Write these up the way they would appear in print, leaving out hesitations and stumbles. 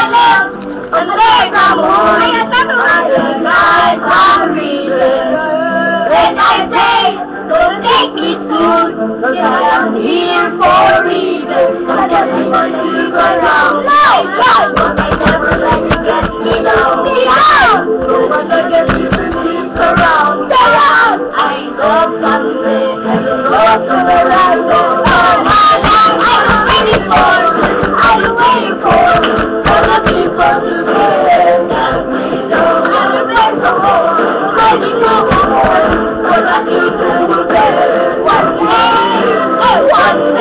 love, and there's a moon, and night on reason. And I pray, don't take me soon, cause I am here for a reason. I'm just for you around. But I never let you get me down. No wonder get you please surround. I love Sunday and the road to the right. I'm waiting for the people to hear. Let me know how to make the whole. Waiting for the people will get. One day, one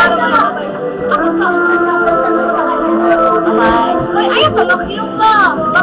Ayaw, palak yung ka!